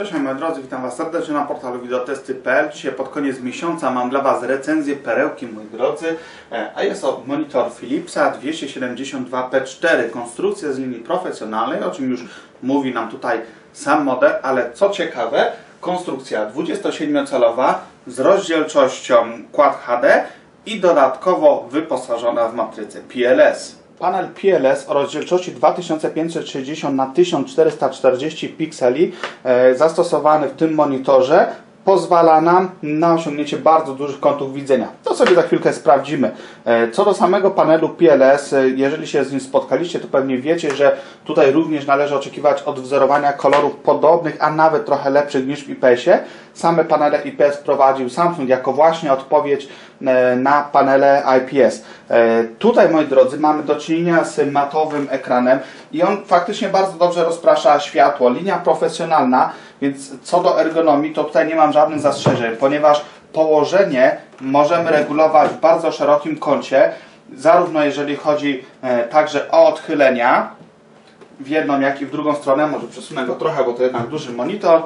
Cześć moi drodzy, witam Was serdecznie na portalu Videotesty.pl. Dzisiaj pod koniec miesiąca mam dla Was recenzję perełki, moi drodzy, a jest to monitor Philipsa 272p4, konstrukcja z linii profesjonalnej, o czym już mówi nam tutaj sam model, ale co ciekawe, konstrukcja 27-calowa z rozdzielczością Quad HD i dodatkowo wyposażona w matrycę PLS. Panel PLS o rozdzielczości 2560 na 1440 pikseli zastosowany w tym monitorze pozwala nam na osiągnięcie bardzo dużych kątów widzenia. To sobie za chwilkę sprawdzimy. Co do samego panelu PLS, jeżeli się z nim spotkaliście, to pewnie wiecie, że tutaj również należy oczekiwać odwzorowania kolorów podobnych, a nawet trochę lepszych niż w IPS-ie. Same panele IPS prowadził Samsung jako właśnie odpowiedź na panele IPS. Tutaj, moi drodzy, mamy do czynienia z matowym ekranem i on faktycznie bardzo dobrze rozprasza światło. Linia profesjonalna, więc co do ergonomii, to tutaj nie mam żadnych zastrzeżeń, ponieważ położenie możemy regulować w bardzo szerokim kącie, zarówno jeżeli chodzi także o odchylenia w jedną, jak i w drugą stronę. Może przesunę go trochę, bo to jednak duży monitor.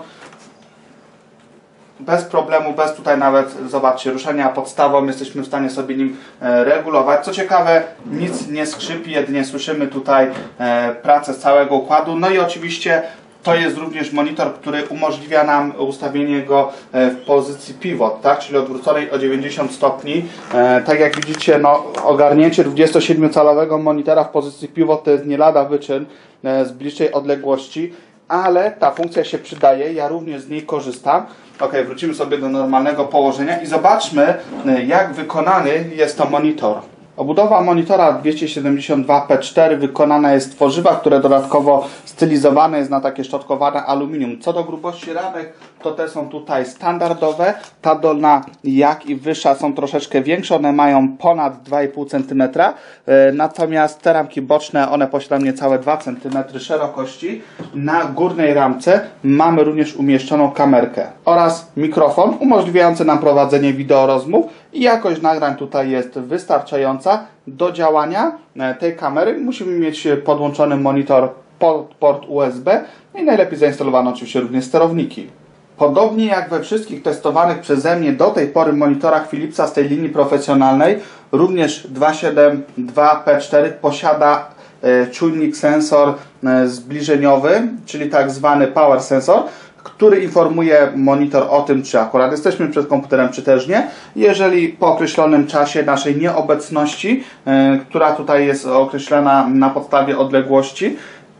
Bez problemu, bez tutaj nawet, zobaczcie, ruszenia podstawą jesteśmy w stanie sobie nim regulować. Co ciekawe, nic nie skrzypi, jedynie słyszymy tutaj pracę z całego układu. No i oczywiście to jest również monitor, który umożliwia nam ustawienie go w pozycji pivot, tak? Czyli odwróconej o 90 stopni. Tak jak widzicie, no, ogarnięcie 27-calowego monitora w pozycji pivot to jest nie lada wyczyn z bliższej odległości, ale ta funkcja się przydaje, ja również z niej korzystam. Ok, wrócimy sobie do normalnego położenia i zobaczmy, jak wykonany jest to monitor. Obudowa monitora 272p4 wykonana jest z tworzywa, które dodatkowo stylizowane jest na takie szczotkowane aluminium. Co do grubości ramek, to te są tutaj standardowe. Ta dolna, jak i wyższa, są troszeczkę większe. One mają ponad 2,5 cm. Natomiast te ramki boczne, one posiadają niecałe 2 cm szerokości. Na górnej ramce mamy również umieszczoną kamerkę oraz mikrofon umożliwiający nam prowadzenie wideorozmów i jakość nagrań tutaj jest wystarczająca. Do działania tej kamery musimy mieć podłączony monitor pod port USB i najlepiej zainstalowane oczywiście również sterowniki. Podobnie jak we wszystkich testowanych przeze mnie do tej pory monitorach Philipsa z tej linii profesjonalnej, również 272p4 posiada czujnik sensor zbliżeniowy, czyli tak zwany power sensor, który informuje monitor o tym, czy akurat jesteśmy przed komputerem, czy też nie. Jeżeli po określonym czasie naszej nieobecności, która tutaj jest określona na podstawie odległości,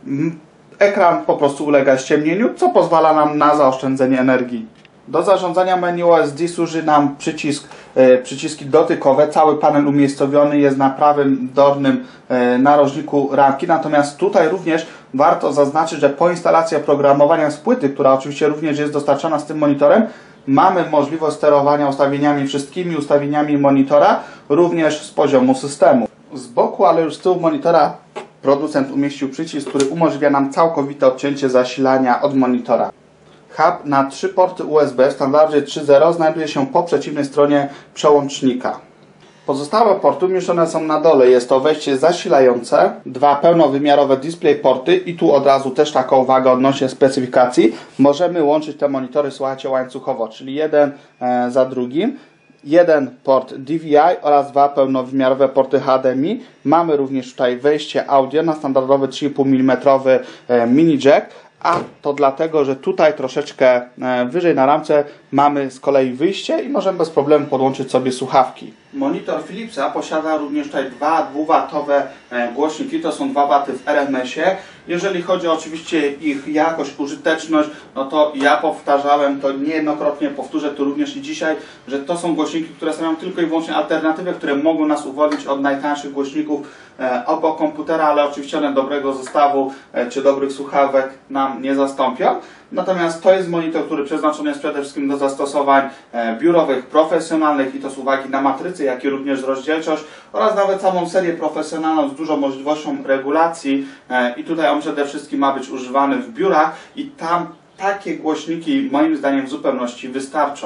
ekran po prostu ulega ściemnieniu, co pozwala nam na zaoszczędzenie energii. Do zarządzania menu OSD służy nam przyciski dotykowe. Cały panel umiejscowiony jest na prawym dolnym narożniku ramki. Natomiast tutaj również warto zaznaczyć, że po instalacji oprogramowania z płyty, która oczywiście również jest dostarczana z tym monitorem, mamy możliwość sterowania wszystkimi ustawieniami monitora, również z poziomu systemu. Z boku, ale już z tyłu monitora producent umieścił przycisk, który umożliwia nam całkowite odcięcie zasilania od monitora. Hub na 3 porty USB w standardzie 3.0 znajduje się po przeciwnej stronie przełącznika. Pozostałe porty umieszczone są na dole. Jest to wejście zasilające, 2 pełnowymiarowe DisplayPorty i tu od razu też taka uwaga odnośnie specyfikacji. Możemy łączyć te monitory, słuchajcie, łańcuchowo, czyli jeden za drugim. Jeden port DVI oraz 2 pełnowymiarowe porty HDMI. Mamy również tutaj wejście audio na standardowy 3,5 mm mini jack. A to dlatego, że tutaj troszeczkę wyżej na ramce mamy z kolei wyjście i możemy bez problemu podłączyć sobie słuchawki. Monitor Philipsa posiada również tutaj 2 2W głośniki, to są 2 W w RMS-ie. Jeżeli chodzi oczywiście ich jakość, użyteczność, no to ja powtarzałem to niejednokrotnie, powtórzę to również i dzisiaj, że to są głośniki, które stanowią tylko i wyłącznie alternatywę, które mogą nas uwolnić od najtańszych głośników obok komputera, ale oczywiście one dobrego zestawu czy dobrych słuchawek nam nie zastąpią. Natomiast to jest monitor, który przeznaczony jest przede wszystkim do zastosowań biurowych, profesjonalnych i to z uwagi na matrycę, jak i również rozdzielczość oraz nawet samą serię profesjonalną z dużą możliwością regulacji i tutaj on przede wszystkim ma być używany w biurach i tam takie głośniki moim zdaniem w zupełności wystarczą.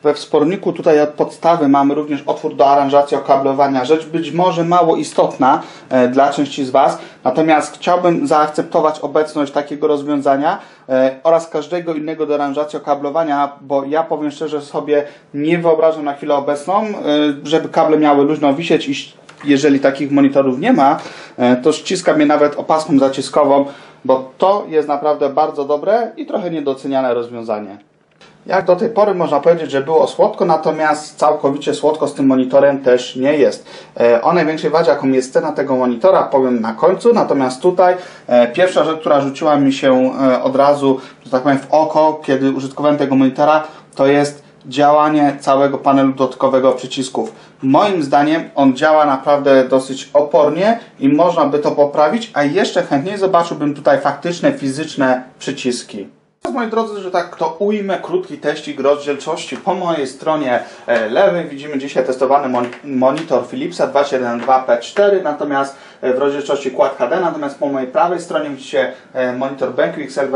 We wsporniku tutaj od podstawy mamy również otwór do aranżacji okablowania. Rzecz być może mało istotna dla części z Was, natomiast chciałbym zaakceptować obecność takiego rozwiązania oraz każdego innego do aranżacji okablowania, bo ja powiem szczerze sobie nie wyobrażam na chwilę obecną, żeby kable miały luźno wisieć i jeżeli takich monitorów nie ma, to ściska mnie nawet opaską zaciskową, bo to jest naprawdę bardzo dobre i trochę niedoceniane rozwiązanie. Jak do tej pory można powiedzieć, że było słodko, natomiast całkowicie słodko z tym monitorem też nie jest. O największej wadzie, jaką jest cena tego monitora, powiem na końcu, natomiast tutaj pierwsza rzecz, która rzuciła mi się od razu, że tak powiem, w oko, kiedy użytkowałem tego monitora, to jest działanie całego panelu dotykowego przycisków. Moim zdaniem on działa naprawdę dosyć opornie i można by to poprawić, a jeszcze chętniej zobaczyłbym tutaj faktyczne, fizyczne przyciski. Moi drodzy, że tak to ujmę, krótki teścik rozdzielczości. Po mojej stronie lewej widzimy dzisiaj testowany monitor Philipsa 272P4, natomiast w rozdzielczości Quad HD, natomiast po mojej prawej stronie widzicie monitor BenQ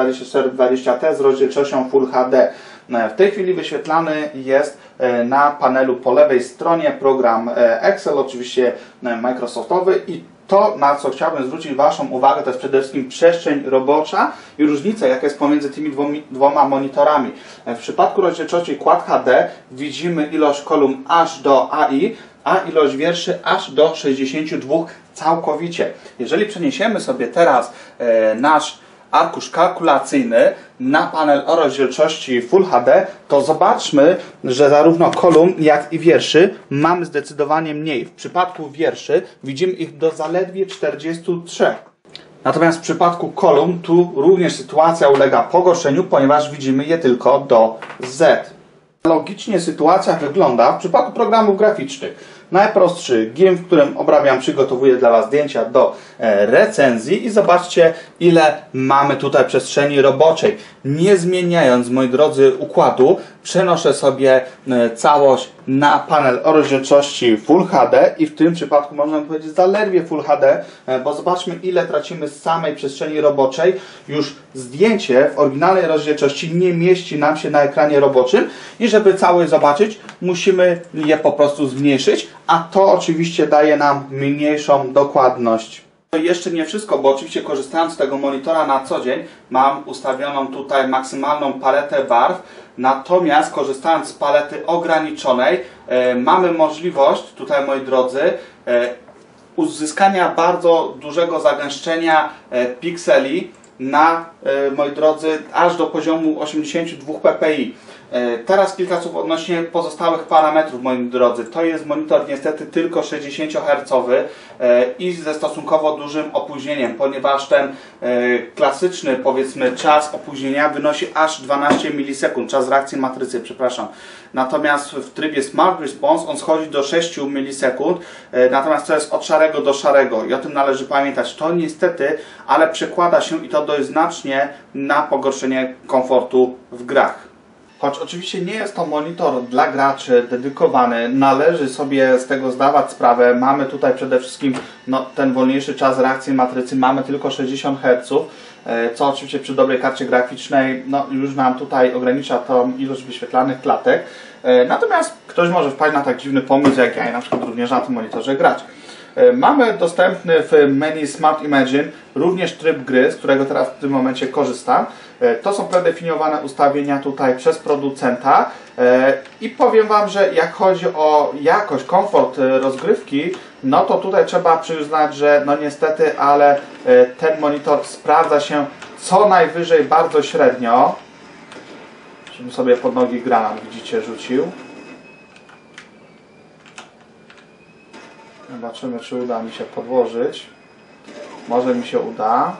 XL2420T z rozdzielczością Full HD. W tej chwili wyświetlany jest na panelu po lewej stronie program Excel, oczywiście Microsoftowy, i to, na co chciałbym zwrócić Waszą uwagę, to jest przede wszystkim przestrzeń robocza i różnica, jaka jest pomiędzy tymi dwoma monitorami. W przypadku rozdzielczości Quad HD widzimy ilość kolumn aż do AI, a ilość wierszy aż do 62 całkowicie. Jeżeli przeniesiemy sobie teraz nasz arkusz kalkulacyjny na panel o rozdzielczości Full HD, to zobaczmy, że zarówno kolumn, jak i wierszy mamy zdecydowanie mniej. W przypadku wierszy widzimy ich do zaledwie 43. Natomiast w przypadku kolumn tu również sytuacja ulega pogorszeniu, ponieważ widzimy je tylko do Z. Logicznie sytuacja wygląda w przypadku programów graficznych. Najprostszy GIMP, w którym obrabiam, przygotowuję dla Was zdjęcia do recenzji i zobaczcie, ile mamy tutaj przestrzeni roboczej. Nie zmieniając, moi drodzy, układu, przenoszę sobie całość na panel o rozdzielczości Full HD i w tym przypadku można powiedzieć zaledwie Full HD, bo zobaczmy, ile tracimy z samej przestrzeni roboczej. Już zdjęcie w oryginalnej rozdzielczości nie mieści nam się na ekranie roboczym i żeby całość zobaczyć, musimy je po prostu zmniejszyć, a to oczywiście daje nam mniejszą dokładność. To jeszcze nie wszystko, bo oczywiście korzystając z tego monitora na co dzień mam ustawioną tutaj maksymalną paletę warstw, natomiast korzystając z palety ograniczonej mamy możliwość tutaj, moi drodzy, uzyskania bardzo dużego zagęszczenia pikseli na, moi drodzy, aż do poziomu 82 ppi. Teraz kilka słów odnośnie pozostałych parametrów, moi drodzy. To jest monitor niestety tylko 60 Hz i ze stosunkowo dużym opóźnieniem, ponieważ ten klasyczny, powiedzmy, czas opóźnienia wynosi aż 12 milisekund, czas reakcji matrycy, przepraszam. Natomiast w trybie Smart Response on schodzi do 6 milisekund, natomiast to jest od szarego do szarego i o tym należy pamiętać. To niestety, ale przekłada się i to dość znacznie na pogorszenie komfortu w grach. Choć oczywiście nie jest to monitor dla graczy dedykowany, należy sobie z tego zdawać sprawę. Mamy tutaj przede wszystkim ten wolniejszy czas reakcji matrycy, mamy tylko 60 Hz, co oczywiście przy dobrej karcie graficznej już nam tutaj ogranicza tą ilość wyświetlanych klatek. Natomiast ktoś może wpaść na tak dziwny pomysł jak ja i na przykład również na tym monitorze grać. Mamy dostępny w menu Smart Imagine również tryb gry, z którego teraz w tym momencie korzystam. To są predefiniowane ustawienia tutaj przez producenta i powiem Wam, że jak chodzi o jakość, komfort rozgrywki, no to tutaj trzeba przyznać, że no niestety, ale ten monitor sprawdza się co najwyżej bardzo średnio. Żebym sobie pod nogi granat, widzicie, rzucił. Zobaczymy, czy uda mi się podłożyć. Może mi się uda.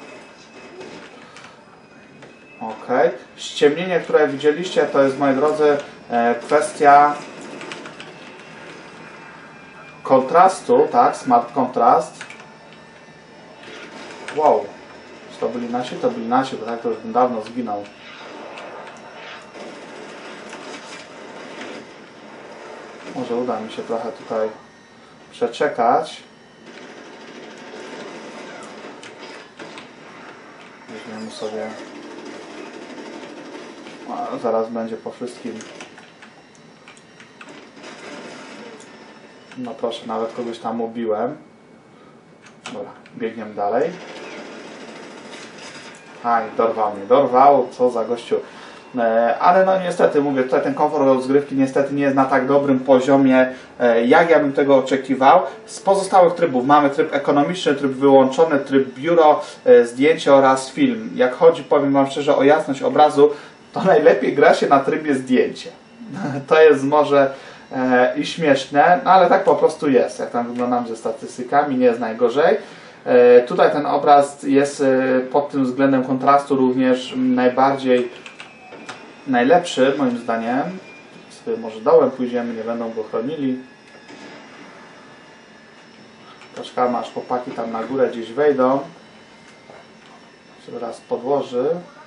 Ok. Ściemnienie, które widzieliście, to jest, moi drodzy, kwestia kontrastu, tak? Smart Contrast. Wow. Czy to byli nasi? To byli nasi, bo tak to już bym dawno zginął. Może uda mi się trochę tutaj przeczekać. Weźmiemy sobie. Zaraz będzie po wszystkim No proszę, nawet kogoś tam ubiłem. Dobra, biegniemy dalej. Aj, dorwał, co za gościu. Ale no niestety, mówię, tutaj ten komfort rozgrywki niestety nie jest na tak dobrym poziomie, jak ja bym tego oczekiwał. Z pozostałych trybów mamy tryb ekonomiczny, tryb wyłączony, tryb biuro, zdjęcie oraz film. Jak chodzi, powiem wam szczerze, o jasność obrazu, to najlepiej gra się na trybie zdjęcie. To jest może i śmieszne, no ale tak po prostu jest. Jak tam wyglądam ze statystykami, nie jest najgorzej. Tutaj ten obraz jest pod tym względem kontrastu również najlepszy moim zdaniem. Sobie może dołem pójdziemy, nie będą go chronili. Poczekamy aż chłopaki tam na górę gdzieś wejdą. Się raz podłoży.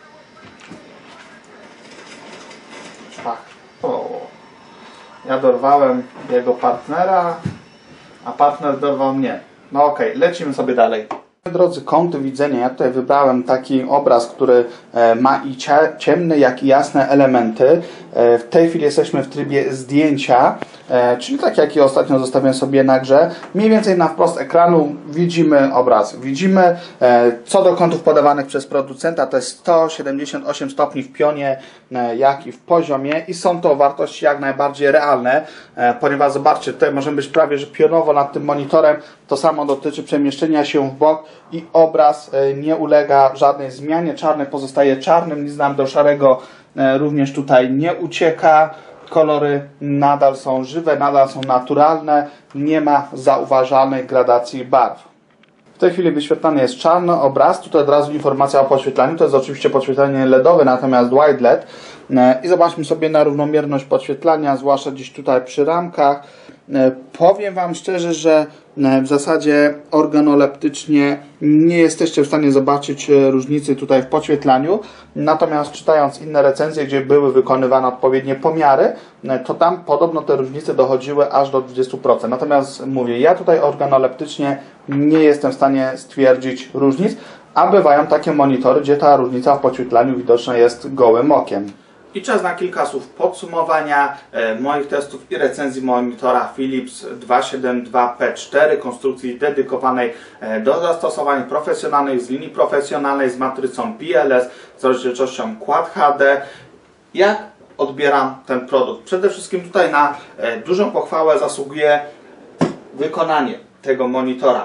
Szpach. O. Ja dorwałem jego partnera, a partner dorwał mnie. No okej, lecimy sobie dalej. Drodzy, kąty widzenia, ja tutaj wybrałem taki obraz, który ma i ciemne, jak i jasne elementy. W tej chwili jesteśmy w trybie zdjęcia, czyli tak jak i ostatnio zostawiłem sobie na grze. Mniej więcej na wprost ekranu widzimy obraz. Widzimy co do kątów podawanych przez producenta, to jest 178 stopni w pionie, jak i w poziomie i są to wartości jak najbardziej realne, ponieważ zobaczcie, tutaj możemy być prawie że pionowo nad tym monitorem. To samo dotyczy przemieszczenia się w bok i obraz nie ulega żadnej zmianie. Czarny pozostaje czarnym, nic nam do szarego również tutaj nie ucieka. Kolory nadal są żywe, nadal są naturalne, nie ma zauważalnej gradacji barw. W tej chwili wyświetlany jest czarny obraz, tutaj od razu informacja o podświetlaniu, to jest oczywiście podświetlenie LEDowe, natomiast white LED. I zobaczmy sobie na równomierność podświetlania, zwłaszcza gdzieś tutaj przy ramkach. Powiem wam szczerze, że w zasadzie organoleptycznie nie jesteście w stanie zobaczyć różnicy tutaj w podświetlaniu, natomiast czytając inne recenzje, gdzie były wykonywane odpowiednie pomiary, to tam podobno te różnice dochodziły aż do 20%. Natomiast mówię, ja tutaj organoleptycznie nie jestem w stanie stwierdzić różnic, a bywają takie monitory, gdzie ta różnica w podświetlaniu widoczna jest gołym okiem. I czas na kilka słów podsumowania moich testów i recenzji monitora Philips 272P4, konstrukcji dedykowanej do zastosowań profesjonalnych, z linii profesjonalnej, z matrycą PLS, z rozdzielczością Quad HD. Jak odbieram ten produkt? Przede wszystkim tutaj na dużą pochwałę zasługuje wykonanie tego monitora.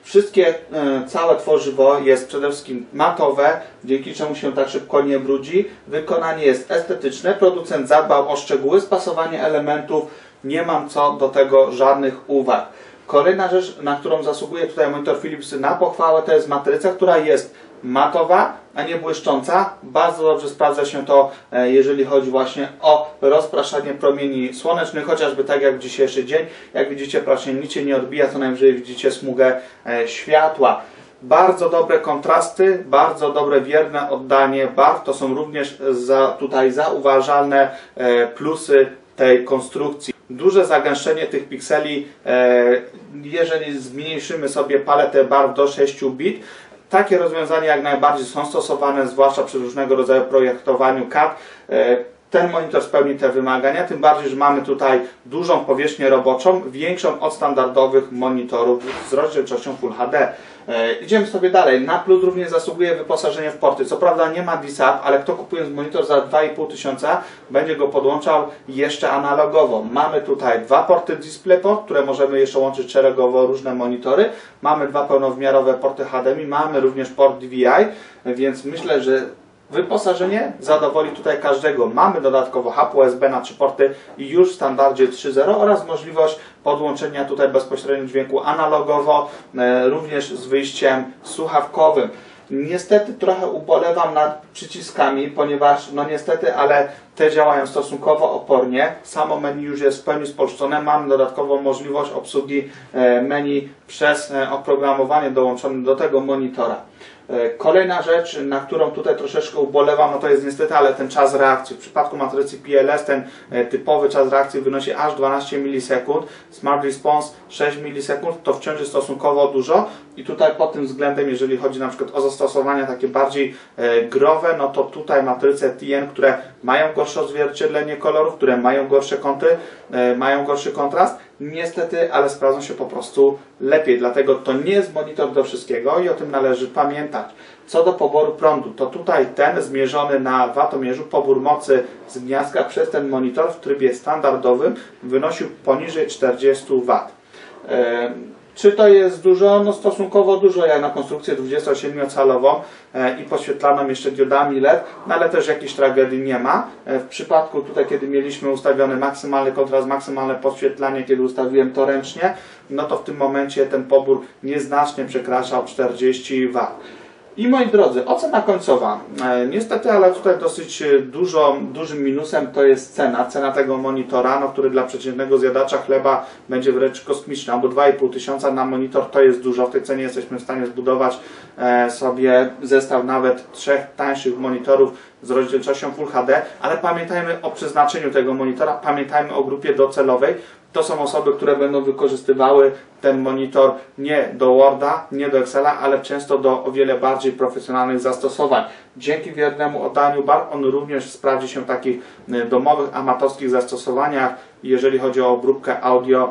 Całe tworzywo jest przede wszystkim matowe, dzięki czemu się tak szybko nie brudzi. Wykonanie jest estetyczne, producent zadbał o szczegóły, spasowanie elementów, nie mam co do tego żadnych uwag. Kolejna rzecz, na którą zasługuje tutaj monitor Philips na pochwałę, to jest matryca, która jest matowa, a nie błyszcząca. Bardzo dobrze sprawdza się to, jeżeli chodzi właśnie o rozpraszanie promieni słonecznych, chociażby tak jak w dzisiejszy dzień. Jak widzicie, praktycznie nic się nie odbija, co najwyżej widzicie smugę światła. Bardzo dobre kontrasty, bardzo dobre wierne oddanie barw. To są również tutaj zauważalne plusy tej konstrukcji. Duże zagęszczenie tych pikseli, jeżeli zmniejszymy sobie paletę barw do 6 bit. Takie rozwiązania jak najbardziej są stosowane, zwłaszcza przy różnego rodzaju projektowaniu CAD. Ten monitor spełni te wymagania, tym bardziej, że mamy tutaj dużą powierzchnię roboczą, większą od standardowych monitorów z rozdzielczością Full HD. Idziemy sobie dalej. Na plus również zasługuje wyposażenie w porty. Co prawda nie ma DSAP, ale kto kupując monitor za 2500 będzie go podłączał jeszcze analogowo. Mamy tutaj dwa porty DisplayPort, które możemy jeszcze łączyć szeregowo różne monitory. Mamy dwa pełnowymiarowe porty HDMI, mamy również port DVI, więc myślę, że wyposażenie zadowoli tutaj każdego. Mamy dodatkowo hub USB na 3 porty i już w standardzie 3.0 oraz możliwość podłączenia tutaj bezpośrednio dźwięku analogowo, również z wyjściem słuchawkowym. Niestety trochę ubolewam nad przyciskami, ponieważ no niestety, ale te działają stosunkowo opornie. Samo menu już jest w pełni spolszczone. Mamy dodatkową możliwość obsługi menu przez oprogramowanie dołączone do tego monitora. Kolejna rzecz, na którą tutaj troszeczkę ubolewam, no to jest niestety, ale ten czas reakcji. W przypadku matrycy PLS ten typowy czas reakcji wynosi aż 12 milisekund. Smart Response 6 milisekund, to wciąż jest stosunkowo dużo. I tutaj pod tym względem, jeżeli chodzi na przykład o zastosowania takie bardziej growe, no to tutaj matryce TN, które mają gorsze odzwierciedlenie kolorów, które mają gorsze kąty, mają gorszy kontrast, niestety, ale sprawdzą się po prostu lepiej, dlatego to nie jest monitor do wszystkiego i o tym należy pamiętać. Co do poboru prądu, to tutaj ten zmierzony na watomierzu pobór mocy z gniazdka przez ten monitor w trybie standardowym wynosił poniżej 40 W. Czy to jest dużo? No stosunkowo dużo, jak na konstrukcję 27-calową i podświetlaną jeszcze diodami LED, no ale też jakiejś tragedii nie ma. W przypadku tutaj, kiedy mieliśmy ustawiony maksymalny kontrast, maksymalne podświetlanie, kiedy ustawiłem to ręcznie, no to w tym momencie ten pobór nieznacznie przekraczał 40 W. I moi drodzy, ocena końcowa. Niestety, ale tutaj dosyć dużym minusem to jest cena tego monitora, no, który dla przeciętnego zjadacza chleba będzie wręcz kosmiczny, bo 2500 na monitor to jest dużo. W tej cenie jesteśmy w stanie zbudować sobie zestaw nawet 3 tańszych monitorów z rozdzielczością Full HD, ale pamiętajmy o przeznaczeniu tego monitora, pamiętajmy o grupie docelowej. To są osoby, które będą wykorzystywały ten monitor nie do Worda, nie do Excela, ale często do o wiele bardziej profesjonalnych zastosowań. Dzięki wiernemu oddaniu barw on również sprawdzi się w takich domowych, amatorskich zastosowaniach, jeżeli chodzi o obróbkę audio,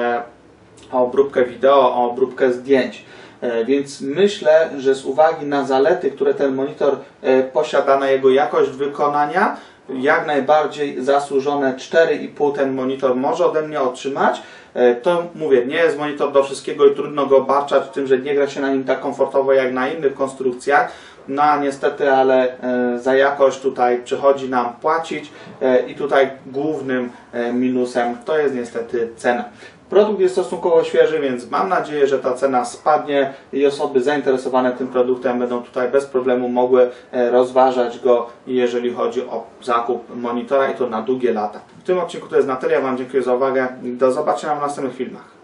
o obróbkę wideo, o obróbkę zdjęć. Więc myślę, że z uwagi na zalety, które ten monitor posiada, na jego jakość wykonania, jak najbardziej zasłużone 4,5 ten monitor może ode mnie otrzymać. To mówię, nie jest monitor do wszystkiego i trudno go obarczać tym, że nie gra się na nim tak komfortowo jak na innych konstrukcjach. No a niestety, ale za jakość tutaj przychodzi nam płacić i tutaj głównym minusem to jest niestety cena. Produkt jest stosunkowo świeży, więc mam nadzieję, że ta cena spadnie i osoby zainteresowane tym produktem będą tutaj bez problemu mogły rozważać go, jeżeli chodzi o zakup monitora i to na długie lata. W tym odcinku to jest na tyle. Ja Wam dziękuję za uwagę. Do zobaczenia w następnych filmach.